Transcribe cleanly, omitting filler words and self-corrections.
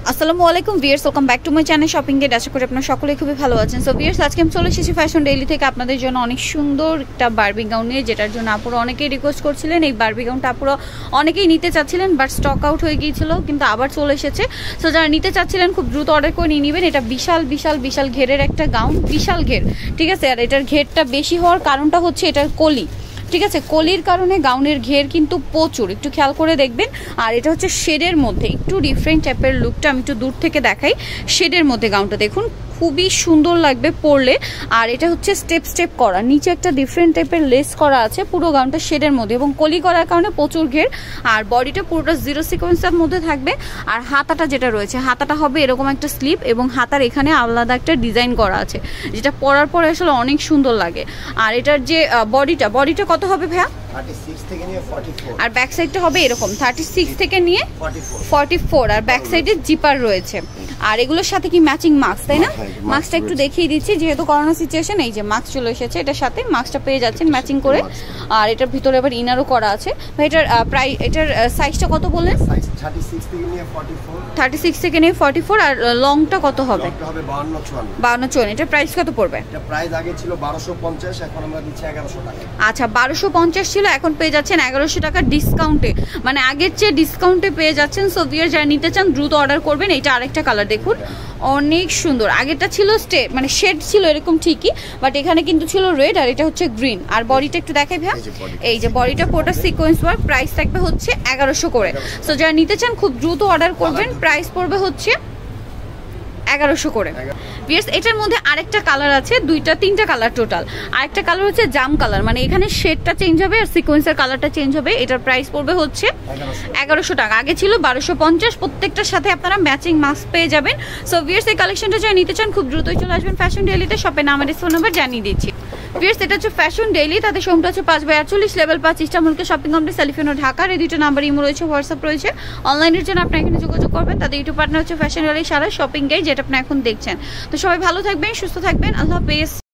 আসসালামু আলাইকুম viewers, welcome back to my channel shopping gate. আশা করি আপনারা সকলেই খুবই ভালো আছেন। সো ভিউয়ার্স, আজকে আমি চলে এসেছি ফ্যাশন ডেইলি থেকে আপনাদের জন্য অনেক সুন্দর একটা বারবি গাউন নিয়ে, যেটার জন্য আপুরা অনেকেই রিকোয়েস্ট করছিলেন। এই বারবি গাউনটা আপুরা অনেকেই নিতে চাচ্ছিলেন, বাট স্টক আউট হয়ে গিয়েছিল, কিন্তু আবার চলে এসেছে। সো যারা নিতে চাচ্ছিলেন খুব দ্রুত অর্ডার করে নিয়ে নেবেন। এটা বিশাল বিশাল বিশাল ঘেরের একটা গাউন, বিশাল ঘের, ঠিক আছে। আর এটার ঘেরটা বেশি হওয়ার কারণটা হচ্ছে এটার কলি, ঠিক আছে। কলির কারণে গাউনের ঘের কিন্তু প্রচুর, একটু খেয়াল করে দেখবেন। আর এটা হচ্ছে শেডের মধ্যে, একটু ডিফারেন্ট টাইপের লুকটা আমি একটু দূর থেকে দেখাই। শেডের মধ্যে গাউনটা দেখুন, খুবই সুন্দর লাগবে পরলে। আর এটা হচ্ছে স্টেপ স্টেপ করা, নিচে একটা ডিফারেন্ট টাইপের লেস করা আছে পুরো গাউনটা শেডের মধ্যে, এবং কলি করার কারণে প্রচুর ঘের। আর বডিটা পুরোটা জিরো সিকোয়েন্সের মধ্যে থাকবে। আর হাতাটা যেটা রয়েছে, হাতাটা হবে এরকম একটা স্লিপ, এবং হাতার এখানে আলাদা একটা ডিজাইন করা আছে, যেটা পরার পরে আসলে অনেক সুন্দর লাগে। আর এটার যে বডিটা কত হবে ভাইয়া? 36 থেকে নিয়ে 44। আর ব্যাক সাইডটা হবে এরকম 36 থেকে নিয়ে 44। আর ব্যাক সাইডে জিপার রয়েছে। আর এগুলোর সাথে কি ম্যাচিং মাস্ক, তাই না? মাস্কটা একটু দেখিয়ে দিচ্ছি, যেহেতু করোনা সিচুয়েশন, এই যে মাস্ক চলে এসেছে, এটার সাথে মাস্কটা পেয়ে যাচ্ছেন ম্যাচিং করে। আর এটার ভিতরে আবার ইনারও করা আছে। এটার এটার সাইজটা কত বললেন? 36 থেকে নিয়ে 44। 36 থেকে নিয়ে 44। আর লংটা কত হবে? লংটা হবে 52-54। 52-54। এটার প্রাইস কত পড়বে? এটা প্রাইস আগে ছিল 1250, এখন আমরা দিচ্ছি 1100 টাকা। আচ্ছা, 1250 ছিল, এখন পেয়ে যাচ্ছেন 1100 টাকা ডিসকাউন্টে, মানে আগের চেয়ে ডিসকাউন্টে পেয়ে যাচ্ছেন। সো ভিউয়ার, যারা নিতে চান দ্রুত অর্ডার করবেন। এটা আরেকটা কালার দেখুন, অনেক সুন্দর। আগেরটা ছিল মানে শেড ছিল এরকম ঠিকই, বাট এখানে কিন্তু ছিল রেড, আর এটা হচ্ছে গ্রিন। আর বডিটা একটু দেখাই ভাইয়া, এই যে বডিটা পুরোটা সিকোয়েন্স ওয়ার্ক। প্রাইস থাকবে হচ্ছে 1100 করে। সো যারা নিতে চান খুব দ্রুত অর্ডার করবেন। প্রাইস পড়বে হচ্ছে 1100 করে। ভিউয়ার্স, এটার মধ্যে আরেকটা কালার আছে, তিনটা কালার টোটাল। আরেকটা কালার হচ্ছে জাম কালার, মানে এখানে শেডটা চেঞ্জ হবে আর সিকোয়েন্সের কালারটা চেঞ্জ হবে। এটার প্রাইস পড়বে হচ্ছে 1100 টাকা, আগে ছিল 1250। প্রত্যেকটার সাথে আপনারা ম্যাচিং মাস্ক পেয়ে যাবেন। সো ভিউয়ার্স, এই কালেকশনটা যারা নিতে চান খুব দ্রুতই চলে আসবেন ফ্যাশন ডেইলিতে। শপে নাম আর ফোন নাম্বার জানিয়ে দিচ্ছি। ভিউয়ার্স, এটা হচ্ছে ফ্যাশন ডেইলি, তাদের শোরুমটা হচ্ছে 5/48 লেভেল 5 ইস্টামুলকে শপিং কমপ্লেক্স সেলিফিনো ঢাকার। এই দুটো নাম্বার ইমো রয়েছে, হোয়াটসঅ্যাপ রয়েছে। অনলাইনের জন্য আপনারা এখানে যোগাযোগ করবেন। তাদের ইউটিউব পার্টনার হচ্ছে ফ্যাশন ডেইলি সারা শপিং গাইড, যেটা আপনি এখন দেখছেন। তো সবাই ভালো থাকবেন, সুস্থ থাকবেন, আল্লাহ হাফেজ।